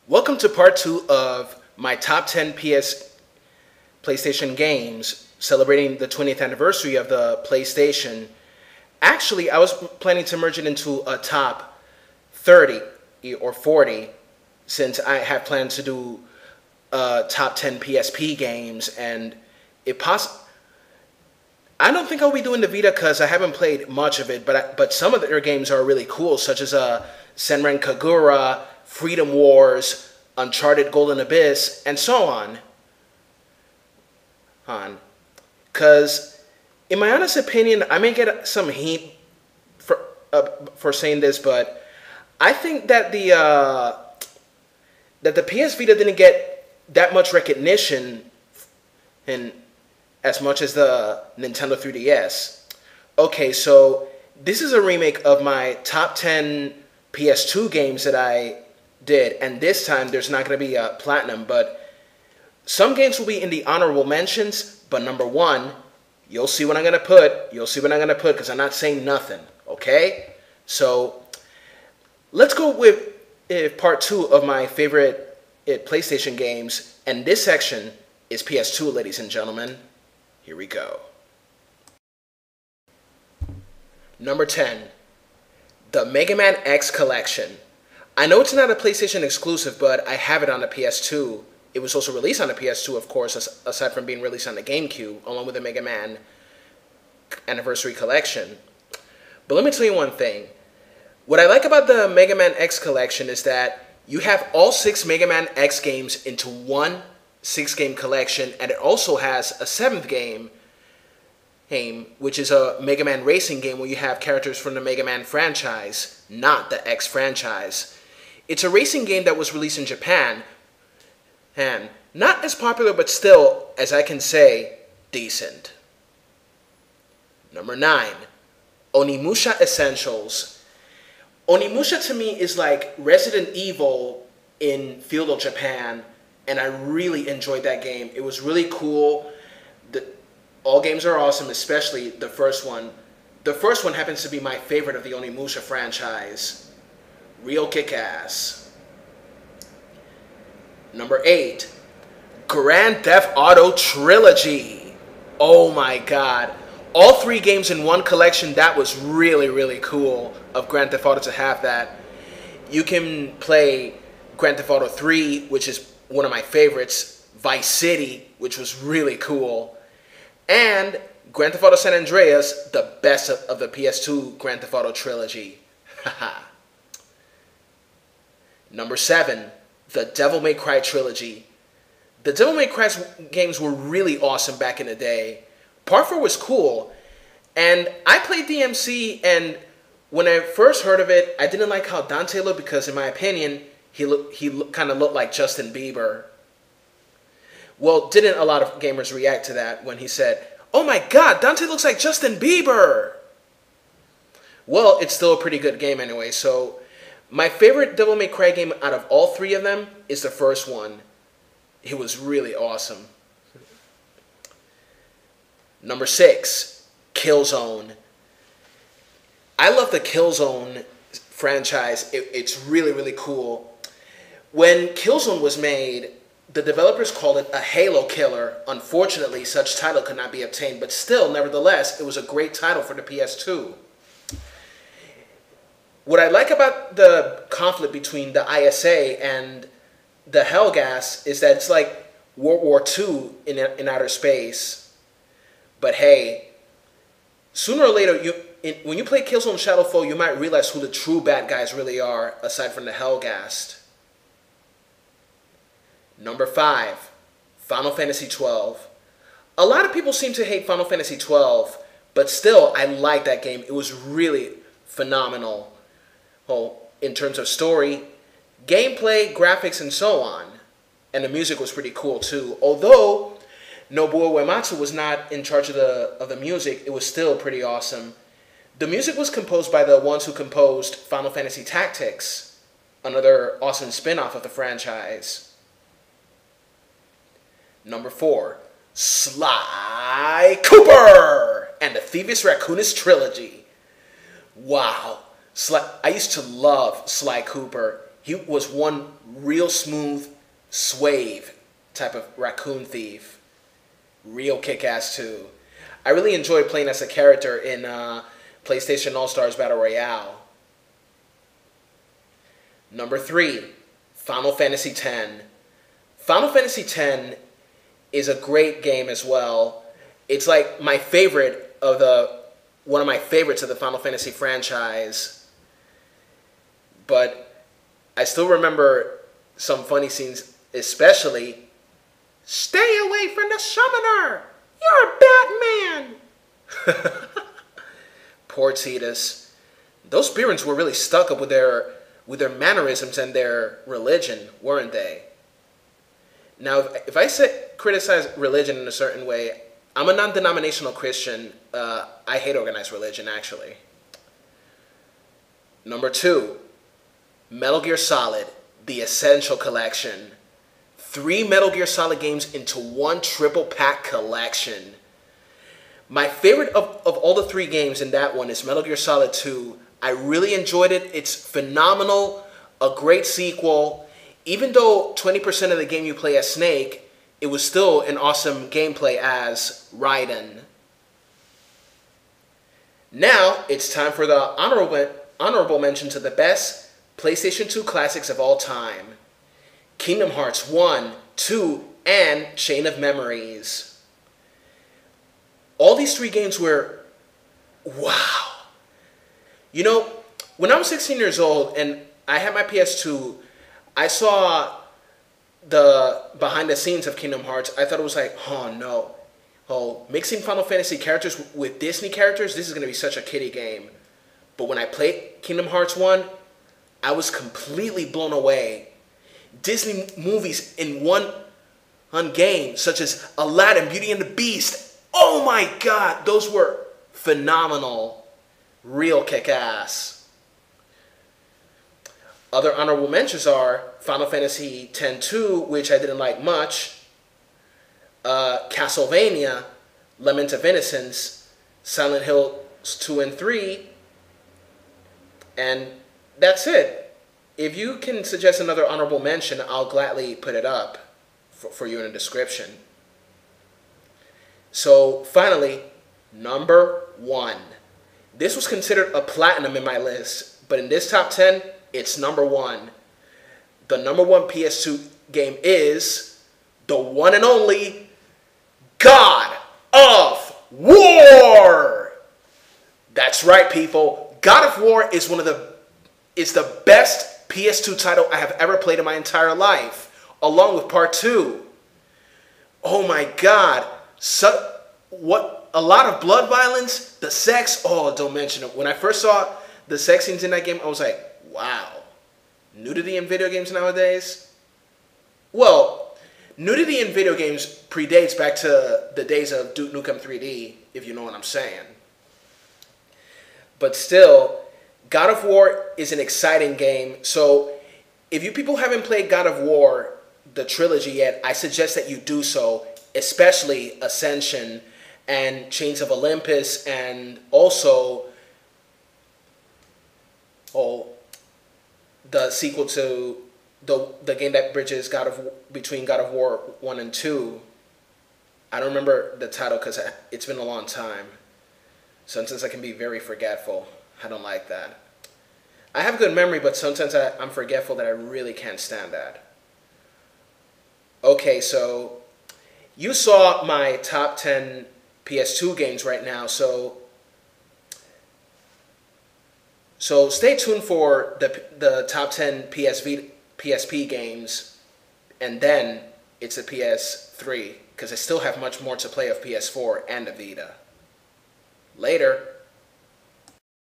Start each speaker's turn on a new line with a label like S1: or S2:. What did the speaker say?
S1: Welcome to part 2 of my top 10 PlayStation games celebrating the 20th anniversary of the PlayStation. Actually, I was planning to merge it into a top 30 or 40 since I have planned to do top 10 PSP games, and I don't think I'll be doing the Vita because I haven't played much of it, but some of their games are really cool, such as Senran Kagura, Freedom Wars, Uncharted Golden Abyss, and so on. Because, in my honest opinion, I may get some heat for saying this, but I think that the PS Vita didn't get that much recognition in as much as the Nintendo 3DS. Okay, so this is a remake of my top 10 PS2 games that I did, and this time there's not going to be a platinum, but some games will be in the honorable mentions, but number one, you'll see what I'm going to put, because I'm not saying nothing, okay? So, let's go with part 2 of my favorite PlayStation games, and this section is PS2, ladies and gentlemen. Here we go. Number 10, the Mega Man X Collection. I know it's not a PlayStation exclusive, but I have it on the PS2. It was also released on the PS2, of course, aside from being released on the GameCube, along with the Mega Man Anniversary Collection. But let me tell you one thing. What I like about the Mega Man X Collection is that you have all 6 Mega Man X games into one 6-game collection, and it also has a 7th game, which is a Mega Man racing game where you have characters from the Mega Man franchise, not the X franchise. It's a racing game that was released in Japan, and not as popular, but still, as I can say, decent. Number 9, Onimusha Essentials. Onimusha to me is like Resident Evil in feudal Japan, and I really enjoyed that game. It was really cool. All games are awesome, especially the first one. The first one happens to be my favorite of the Onimusha franchise. Real kick-ass. Number 8, Grand Theft Auto Trilogy. Oh my god. All 3 games in one collection, that was really, really cool of Grand Theft Auto to have that. You can play Grand Theft Auto 3, which is one of my favorites, Vice City, which was really cool, and Grand Theft Auto San Andreas, the best of the PS2 Grand Theft Auto trilogy. Haha. Number 7, the Devil May Cry trilogy. The Devil May Cry games were really awesome back in the day. Part 4 was cool, and I played DMC, and when I first heard of it, I didn't like how Dante looked because, in my opinion, he kind of looked like Justin Bieber. Well, didn't a lot of gamers react to that when he said, "Oh my god, Dante looks like Justin Bieber"? Well, it's still a pretty good game anyway, so my favorite Devil May Cry game out of all 3 of them is the first one. It was really awesome. Number 6, Killzone. I love the Killzone franchise. It's really, really cool. When Killzone was made, the developers called it a Halo killer. Unfortunately, such title could not be obtained, but still, nevertheless, it was a great title for the PS2. What I like about the conflict between the ISA and the Helghast is that it's like World War II in outer space. But hey, sooner or later, when you play Killzone Shadowfall, you might realize who the true bad guys really are, aside from the Helghast. Number 5, Final Fantasy XII. A lot of people seem to hate Final Fantasy XII, but still, I like that game. It was really phenomenal. Well, in terms of story, gameplay, graphics, and so on. And the music was pretty cool too. Although Nobuo Uematsu was not in charge of the music, it was still pretty awesome. The music was composed by the ones who composed Final Fantasy Tactics, another awesome spin-off of the franchise. Number 4, Sly Cooper and the Thievius Raccoonus trilogy. Wow. I used to love Sly Cooper. He was one real smooth, suave type of raccoon thief. Real kick-ass too. I really enjoyed playing as a character in PlayStation All-Stars Battle Royale. Number 3, Final Fantasy X. Final Fantasy X is a great game as well. It's like my favorite of one of my favorites of the Final Fantasy franchise. But I still remember some funny scenes, especially, "Stay away from the summoner! You're a Batman!" Poor Tidus. Those Spearmans were really stuck up with their mannerisms and their religion, weren't they? Now, if I criticize religion in a certain way, I'm a non-denominational Christian. I hate organized religion, actually. Number 2, Metal Gear Solid, the Essential Collection. 3 Metal Gear Solid games into one triple pack collection. My favorite of all the 3 games in that one is Metal Gear Solid 2. I really enjoyed it. It's phenomenal, a great sequel. Even though 20% of the game you play as Snake, it was still an awesome gameplay as Raiden. Now, it's time for the honorable mention to the best PlayStation 2 classics of all time. Kingdom Hearts 1, 2, and Chain of Memories. All these 3 games were, wow. You know, when I was 16 years old and I had my PS2, I saw the behind the scenes of Kingdom Hearts. I thought it was like, oh no. Oh, mixing Final Fantasy characters with Disney characters, this is going to be such a kiddie game. But when I played Kingdom Hearts 1, I was completely blown away. Disney movies in one game, such as Aladdin, Beauty and the Beast. Oh my God, those were phenomenal. Real kick-ass. Other honorable mentions are Final Fantasy X-2, which I didn't like much, Castlevania, Lament of Innocence, Silent Hill 2 and 3, and that's it. If you can suggest another honorable mention, I'll gladly put it up for you in a description. So finally, number 1. This was considered a platinum in my list, but in this top 10, it's number 1. The number 1 PS2 game is the one and only God of War. That's right, people. God of War is the best PS2 title I have ever played in my entire life, along with Part 2. Oh my God. A lot of blood violence, the sex, oh, don't mention it. When I first saw the sex scenes in that game, I was like, wow. Nudity in video games nowadays? Well, nudity in video games predates back to the days of Duke Nukem 3D, if you know what I'm saying. But still, God of War is an exciting game. So if you people haven't played God of War, the trilogy yet, I suggest that you do so, especially Ascension and Chains of Olympus, and also the sequel to the game that bridges between God of War 1 and 2. I don't remember the title because it's been a long time. Sometimes I can be very forgetful. I don't like that. I have good memory, but sometimes I'm forgetful that I really can't stand that. Okay, so you saw my top 10 PS2 games right now, so stay tuned for the top 10 PSP games, and then it's a PS3, because I still have much more to play of PS4 and the Vita. Later.